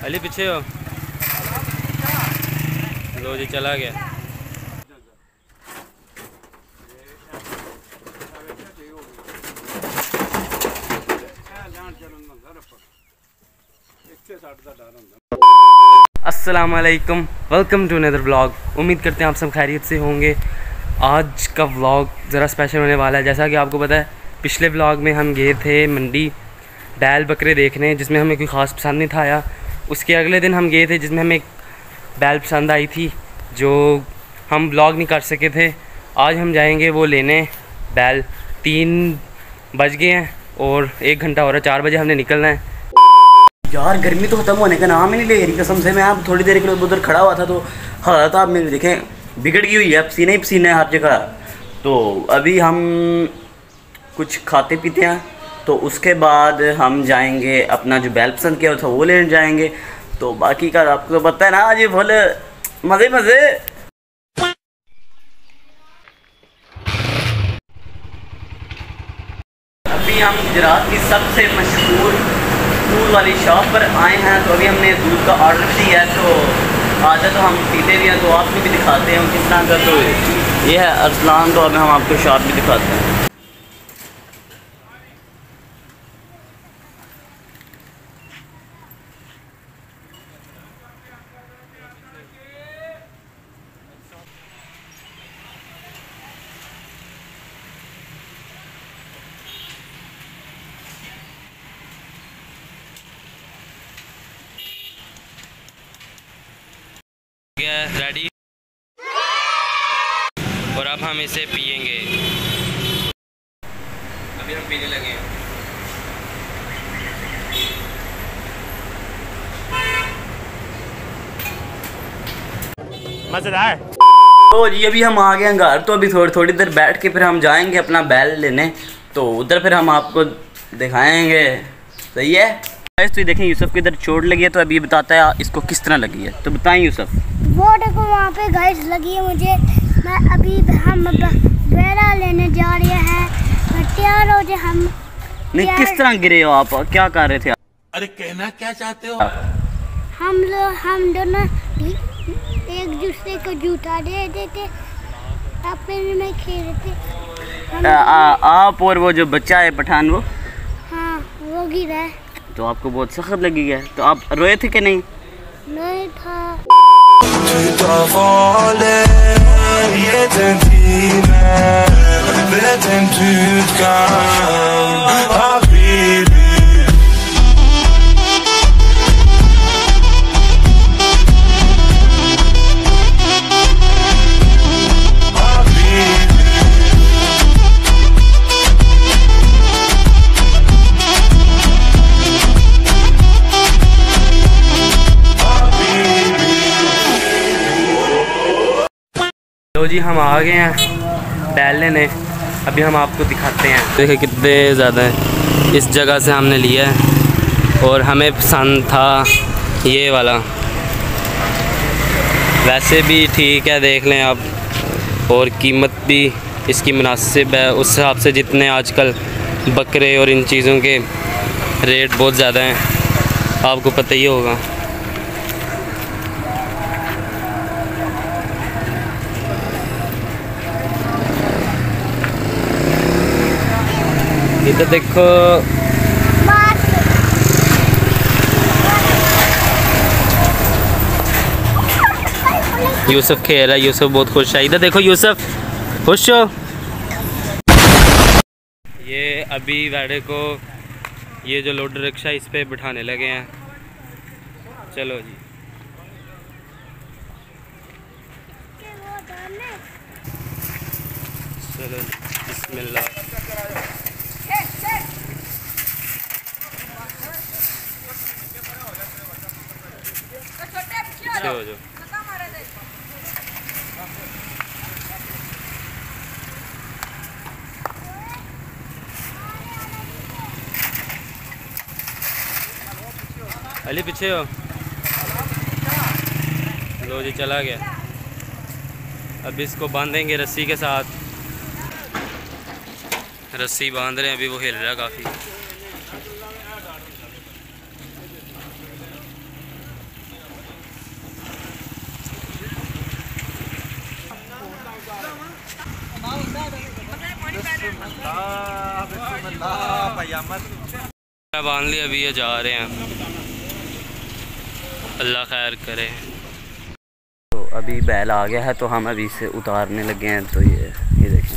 अली पीछे हो। लो जी चला गया। अस्सलामुअलैकुम, वेलकम टू अनदर व्लॉग। उम्मीद करते हैं आप सब खैरियत से होंगे। आज का व्लॉग ज़रा स्पेशल होने वाला है। जैसा कि आपको पता है, पिछले व्लॉग में हम गए थे मंडी बैल बकरे देखने, जिसमें हमें कोई ख़ास पसंद नहीं था आया। उसके अगले दिन हम गए थे जिसमें हमें एक बैल पसंद आई थी, जो हम व्लॉग नहीं कर सके थे। आज हम जाएंगे वो लेने बैल। 3 बज गए हैं और 1 घंटा हो रहा है, 4 बजे हमने निकलना है। यार गर्मी तो ख़त्म होने का नाम ही नहीं ले रही कसम से। मैं अब थोड़ी देर के लिए उधर खड़ा हुआ था तो हालत आप मेरी देखें बिगड़ गई हुई है, पसीने ही पसीने हर जगह। तो अभी हम कुछ खाते पीते हैं, तो उसके बाद हम जाएंगे अपना जो बैल पसंद किया था वो लेने जाएंगे। तो बाकी का आपको तो पता है ना, आज ये फुल मज़े मज़े। अभी हम गुजरात की सबसे मशहूर दूध वाली शॉप पर आए हैं। तो अभी हमने दूध का ऑर्डर दिया है, तो आधा तो हम पीते भी हैं, तो आपको भी दिखाते हैं किस तरह का। तो ये है अरसलान। तो अभी हम आपको शॉप भी दिखाते हैं। रेडी, और अब हम इसे पियेंगे। अभी हम पीने लगे हैं। मज़ेदार। तो जी अभी हम आ गए हैं घर। तो अभी थोड़ी देर बैठ के फिर हम जाएंगे अपना बैल लेने। तो उधर फिर हम आपको दिखाएंगे। सही है। तो ये देखें यूसुफ को इधर चोट लगी है, तो अभी बताता है इसको किस तरह लगी है। तो बताएं यूसुफ। वो देखो वहाँ पे गाइस लगी है मुझे। मैं अभी हम बेड़ा लेने जा रहे हैं। मैं तैयार हो जाए। हम नहीं, किस तरह गिरे हो आप, क्या कर रहे थे? अरे कहना क्या चाहते हो? हम दोनों एक दूसरे को जूता दे देते, आपस में खेल रहे थे। आप और वो जो बच्चा है पठान, वो हाँ वो गिरा है। तो आपको बहुत सख्त लगी है। तो आप रोए थे कि नहीं? नहीं था। तो जी हम आ गए हैं बैल लेने। अभी हम आपको दिखाते हैं। देखिए कितने ज़्यादा है। इस जगह से हमने लिया है और हमें पसंद था ये वाला। वैसे भी ठीक है, देख लें आप, और कीमत भी इसकी मुनासिब है उस हिसाब से जितने आजकल बकरे और इन चीज़ों के रेट बहुत ज़्यादा हैं, आपको पता ही होगा। इधर देखो, यूसुफ खेल रहा है। यूसुफ बहुत खुश है। इधर देखो यूसुफ, खुश हो? ये अभी वेड़े को ये जो लोडर रिक्शा इस पे बिठाने लगे हैं। चलो जी। चलो बिस्मिल्लाह। पीछे हो जाओ। अली पीछे हो। लो जी चला गया। अब इसको बांधेंगे रस्सी के साथ। रस्सी बांध रहे हैं, अभी वो हिल रहा है काफ़ी। बांध लिया, अभी ये जा रहे हैं, अल्लाह खैर करे। तो अभी बैल आ गया है तो हम अभी इसे उतारने लगे हैं। तो ये देखें,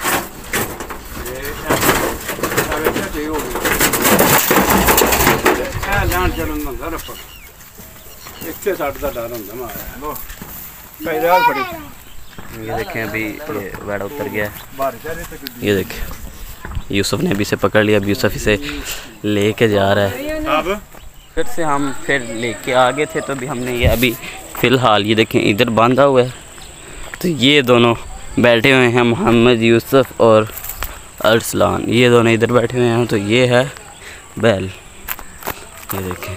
ये देखें अभी ये वेड़ा उतर गया है। ये देखें यूसुफ ने अभी से पकड़ लिया, अभी यूसुफ इसे लेके जा रहा है। फिर से हम फिर लेके आ गए थे तो अभी हमने ये अभी फ़िलहाल ये देखें इधर बांधा हुआ है। तो ये दोनों बैठे हुए हैं, मोहम्मद यूसुफ और अरसलान, ये दोनों इधर बैठे हुए हैं। तो ये है बैल, ये देखें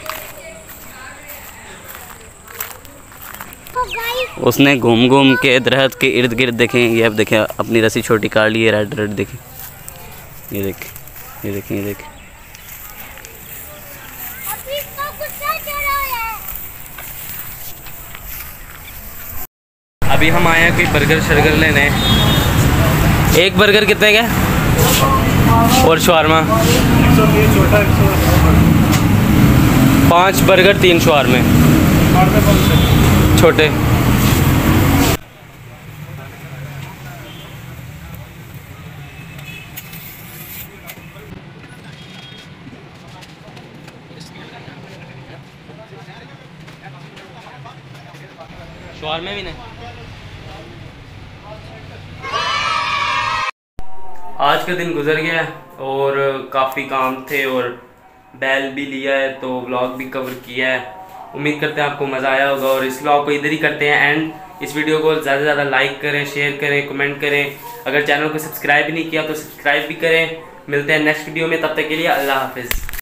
उसने घूम घूम के दरख्त के इर्द गिर्द देखें, ये अब देखें अपनी रस्सी छोटी काट ली है, रेड रेड देखें, ये देखें, ये देखें, ये देखें। अभी हम आए हैं कोई बर्गर शर्गर लेने। एक बर्गर कितने का और शवारमा? 5 बर्गर 3 शवारमे छोटे। शवारमे भी नहीं। आज का दिन गुजर गया और काफ़ी काम थे और बैल भी लिया है तो व्लॉग भी कवर किया है। उम्मीद करते हैं आपको मज़ा आया होगा और इस व्लॉग को इधर ही करते हैं एंड। इस वीडियो को ज़्यादा से ज़्यादा लाइक करें, शेयर करें, कमेंट करें। अगर चैनल को सब्सक्राइब नहीं किया तो सब्सक्राइब भी करें। मिलते हैं नेक्स्ट वीडियो में, तब तक के लिए अल्लाह हाफिज़।